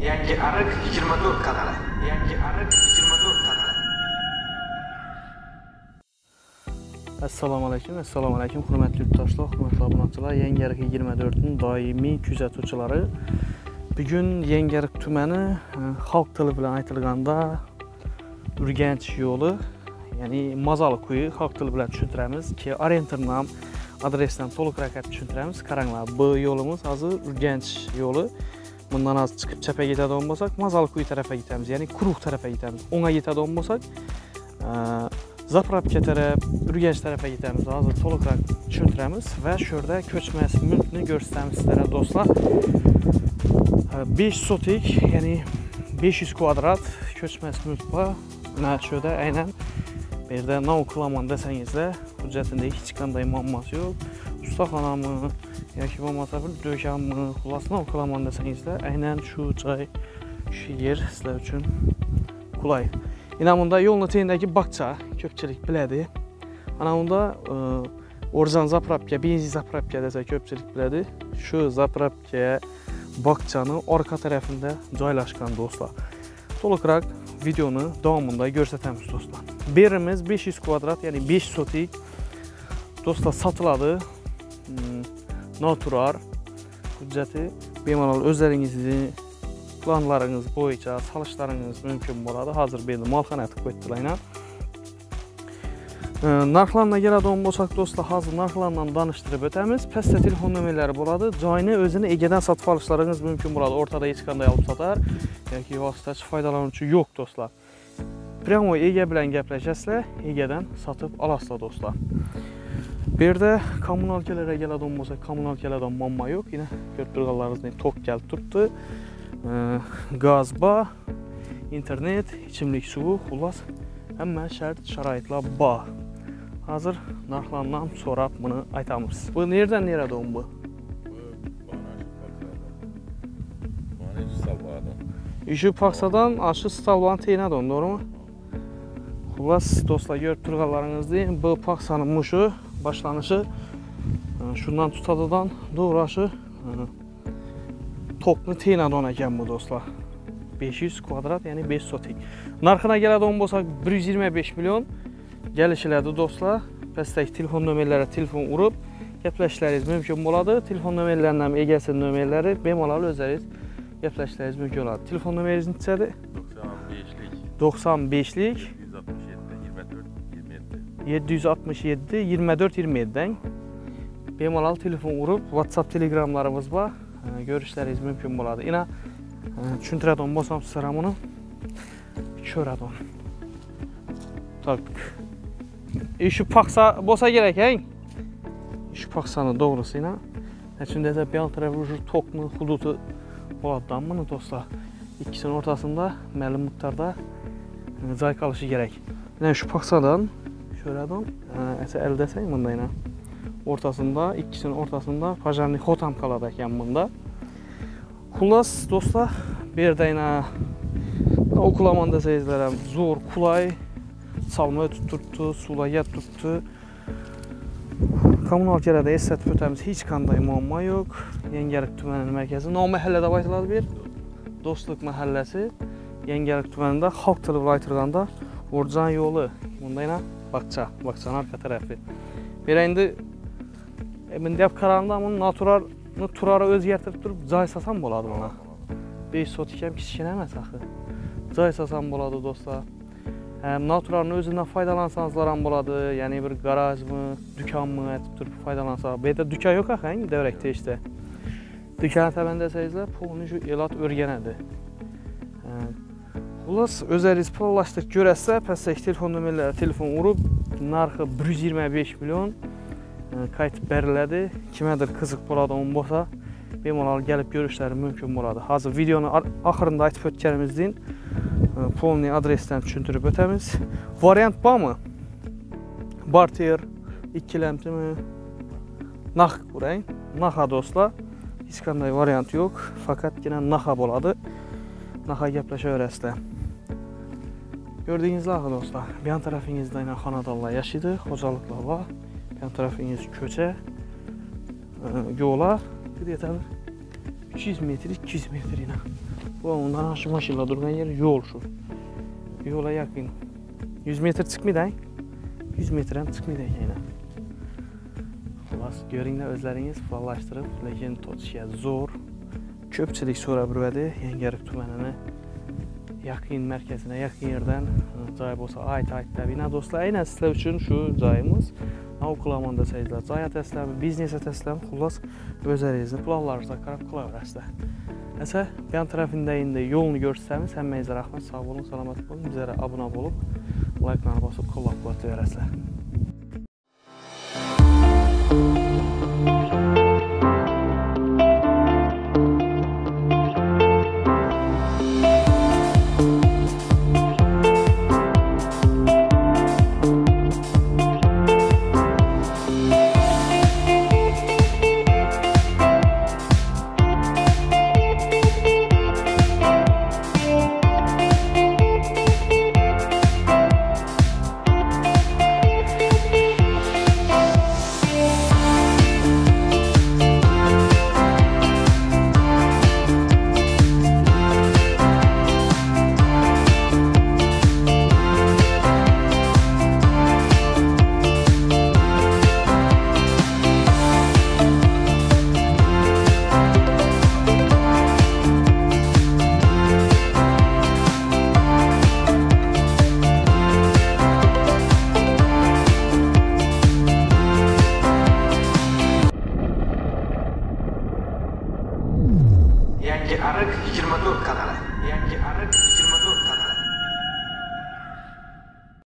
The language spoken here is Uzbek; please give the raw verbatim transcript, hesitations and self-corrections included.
Yangi Ariq yigirma to'rt kanali. Yangi Ariq yigirma to'rt kanali. Assalomu alaykum, assalomu alaykum, hurmatli yurtdoshlar, hurmatli obunachilar. Yangi Ariq yigirma to'rt ning doimiy kuzatuvchilari. Bugun Yangi Ariq tumani xalq tili bilan aytilganda Urganch yo'li, ya'ni Mazaliquyi xalq tili bilan tushuntiramiz ki, orientirdan, adresdan to'liqroq tushuntiramiz. Qaranglar, bu yo'limiz hozir Urganch yo'li. Bundan az chiqib chapga ketadigan bo'lsak, Mazaliquyi tarafga ketamiz, ya'ni Quruq tarafga ketamiz. O'ngga ketadigan bo'lsak, Zapravka taraf, Urganch tarafga ketamiz. Hozir to'liqroq tushuntiramiz va shu yerda ko'chmas mulkni ko'rsatamiz sizlarga do'stlar. besh sotik, ya'ni besh yuz kvadrat ko'chmas mulk bor. Mana shu yerda aynan bu yerda nav qilaman desangizda, hujjatida hech qanday muammosi yo'q. Ustaxonami yoki bo'lmasa bir do'konmi, xullas nav qilaman desangizda, aynan shu joy, shu yer sizlar uchun qulay. Yana bunda yo'lning tagidagi bog'cha ko'pchilik biladi. Ana bunda Orzan zapravka, benzin zapravka desa ko'pchilik biladi. Shu zapravka bog'chaning orqa tarafida joylashgan do'stlar. To'liqroq videoni davomida ko'rsatamiz do'stlar. Berimiz besh yuz kvadrat, ya'ni besh sotik do'stlar sotiladi. Natural hujjati bemalol o'zlaringizni planlaringiz bo'yicha solishlaringiz mumkin bo'ladi. Hozir bu yerda molxona qilib qo'ydilar. Narxlarga keladigan bo'lsak do'stlar, hozir narxlardan tanishtirib o'tamiz. Pastda telefon nomerlari bo'ladi. Joyni o'zini egadan sotib olishlaringiz mumkin bo'ladi. O'rtada hech qanday olib sotar yoki vositachi foydalanuvchi yo'q do'stlar. Pryamoy ega bilan gaplashasizlar, egadan sotib olasizlar do'stlar. Bu yerda kommunalkalarga keladigan bo'lsak, kommunalkalardan muammo yo'q. Yine ko'rib turganlaringizdek tok kelib turibdi. Gaz bor, internet, ichimlik suvi, xullas hamma shart sharoitlar bor. Hozir narxlardan so'rab buni aytamiz. Bu nereden nerede bu? Şu Paxsadan aşı Stalvan teynadon, doğru mu? Xullas do'stlar, ko'rib turganlaringizdek, bu Paxsanın muşu başlanışı şundan tutadıdan doğraşı tokni teynadon ekan bu do'stlar. besh yuz kvadrat, ya'ni besh sotik. Narxına keladigan bo'lsak bir yuz yigirma besh million kelishiladi do'stlar. Pastdagi telefon nomerlariga telefon urib gaplashishlaringiz mumkin bo'ladi. Telefon nomerlarining ham egasi nomerlari bemalol o'zingiz gaplashishlaringiz mumkin bo'ladi. Telefon nomeringiz nechadi? to'qson beshlik yetti yuz oltmish yetti yigirma to'rt yigirma yetti dan bemalol telefon urib, WhatsApp, Telegramlarimiz bor. Görüşleriniz mümkün bo'ladi. Yine tushuntiradigan bo'lsam sizlar ham uni ko'radigan. Tak. Shu paxsa bo'lsa kerak, eng. Shu paxsani to'g'risi yine. Shunda da bir tarafı shu tokni hududi bo'ladigan buni do'stlar. İkisinin ortasında ma'lum miqdorda joy qolishi kerak. Yine shu paxsadan ko'radigan, esa el desang bunda yine. Ortasında, ikisinin ortasında pajarni xotam kaladi ekan bunda. Xullas do'stlar, bu yerda yana o'qilaman desangizlar ham zo'r, qulay, salma o'tib turibdi, suvlar yetib turibdi. Kommunalkalarda eslatib o'tamiz, hech qanday muammo yo'q. Yangi Ariq tumanining markazi, nom mahalla deb aytiladi bu yer. Do'stlik mahallasi, Yangi Ariq tumanida xalq tili bilan aytilganda Orzan yo'li. Bunda yana bog'cha, bog'chaning orqa tarafi. Bu yerda endi men deb qaraganda buni naturalni turari o'zgartirib turib joy sasam bo'ladi buna. besh sotik ham kichkina emas axir. Joy sasam bo'ladi do'stlar. Ham naturalni o'zidan foydalansanızlar ham bo'ladi, ya'ni bir garajmi, do'konmi aytib turib foydalansa. Bu yerda do'kon yo'q axang, davrakda ishda. Do'kon taban desangizlar, pulni shu elat o'rganadi. Xullas, o'zingiz pullashtirib ko'rasizlar, pastdagi telefon nomerlariga telefon urib, narxi bir yuz yigirma besh million qaytib beriladi. Kimgadir qiziq bo'ladigan bo'lsa, bemalol kelib ko'rishlari mumkin bo'ladi. Hozir videoni oxirida aytib o'tganimizdek, polniy adresdan tushuntirib o'tamiz. Variant bormi? Barter, ikkilamchimi? Narx ko'rang. Naxa do'stlar. Hech qanday variant yo'q, faqatgina naxa bo'ladi. Naxa gaplashaverasizlar. Gördüğünüz gibi dostlar, bir yan tarafınızda yine xonadonlar yaşaydı, xo'jaliklar bor. Bir yan tarafınız ko'cha, yo'llar, где-то üç yüz metre, iki yüz metre yine Bu ondan aşağı maşınla durgan yer yol şu. Yola yakın. yüz metr çıkmaydı. yüz metrden çıkmaydı yine. Xullas, görünglər özləriniz fallaşdırıb, lakin tutuşya zor. Köpçilik sonra buradadır. Yengərik tumanına yakın mərkəzinə, yakın yerdən cay olsa ait-aitdə bina dostlar. Aynən sizlər üçün şu cayımız. Naukulamanda seyircilər, caya təsləmi, biznesə təsləmi, xullas öz ərinizin planlarınızda qarab qıla verəsizlər. Nəsə, yan tərəfində indi yolunu görsəmiz, həmməyizə rəhmət, sağ olun, salamat olun, bizlərə abunə olub, like-larını basıb, kollab qılatı verəsizlər.